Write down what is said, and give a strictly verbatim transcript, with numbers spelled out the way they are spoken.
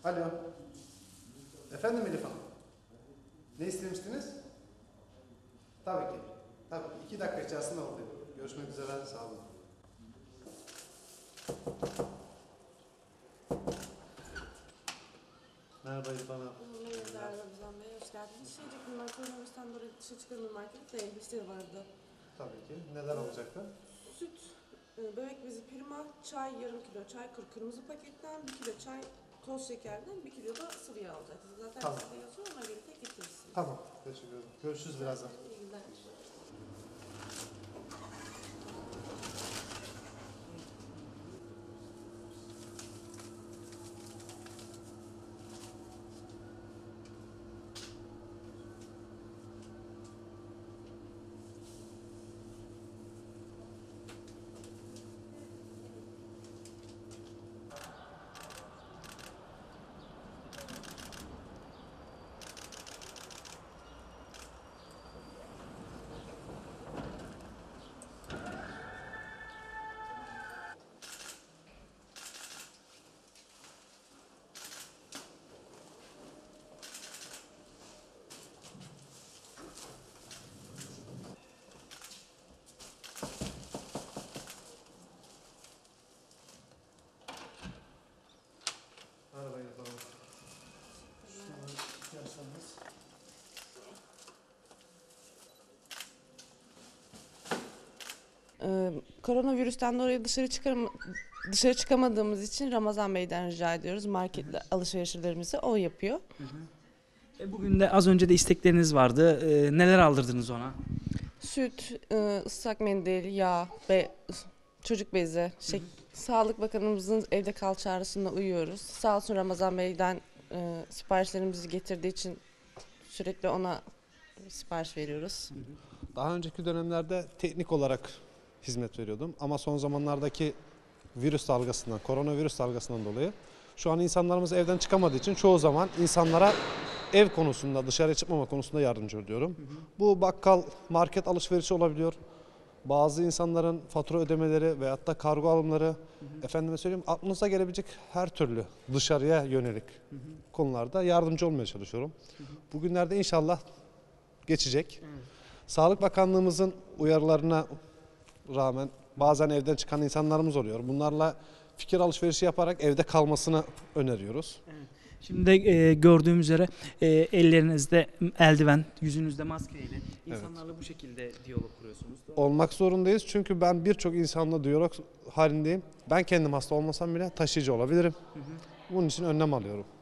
Alo. Efendim Elif Hanım. Ne istemiştiniz? Tabii ki. Tabii ki. İki dakika içerisinde oradayım. Görüşmek üzere. Sağ olun. Merhaba Elif Hanım. Merhabalar Ramazan Bey, hoş geldiniz. Şey diyecektim, ben koronavirüsten dolayı dışarı çıkarım markette de işleri vardı. Tabii ki. Neler olacaktı? Süt, e, bebek bezi, prima, çay yarım kilo, çay kır, kırmızı paketten bir kilo çay, toz şekerden bir kilo da sıvı yağ alacaksınız. Zaten Tamam. size yazıyor, ona göre tek getirirsiniz. Tamam. Teşekkür ederim. Görüşürüz birazdan. İyi günler. Merhaba Elif Hanım. Şunu yazsanız. Ee, koronavirüsten dolayı dışarı çıkarım dışarı çıkamadığımız için Ramazan Bey'den rica ediyoruz. Marketle alışverişlerimizi o yapıyor. E, Bugün de az önce de istekleriniz vardı. E, neler aldırdınız ona? Süt, e, ıslak mendil, yağ, be, çocuk bezi, şek- Sağlık Bakanımızın evde kal çağrısına uyuyoruz. Sağ olsun Ramazan Bey'den e, siparişlerimizi getirdiği için sürekli ona sipariş veriyoruz. Daha önceki dönemlerde teknik olarak hizmet veriyordum. Ama son zamanlardaki virüs dalgasından, koronavirüs dalgasından dolayı şu an insanlarımız evden çıkamadığı için çoğu zaman insanlara ev konusunda, dışarıya çıkmama konusunda yardımcı oluyorum. Hı hı. Bu bakkal, market alışverişi olabiliyor. Bazı insanların fatura ödemeleri veyahut da kargo alımları, hı hı. efendime söyleyeyim aklınıza gelebilecek her türlü dışarıya yönelik hı hı. konularda yardımcı olmaya çalışıyorum. Hı hı. Bugünlerde inşallah geçecek. Hı. Sağlık Bakanlığımızın uyarılarına rağmen bazen evden çıkan insanlarımız oluyor. Bunlarla fikir alışverişi yaparak evde kalmasını öneriyoruz. Evet. Şimdi de e, gördüğüm üzere e, ellerinizde eldiven, yüzünüzde maskeyle insanlarla evet. bu şekilde diyalog kuruyorsunuz. Olmak zorundayız çünkü ben birçok insanla diyalog halindeyim. Ben kendim hasta olmasam bile taşıyıcı olabilirim. Hı hı. Bunun için önlem alıyorum.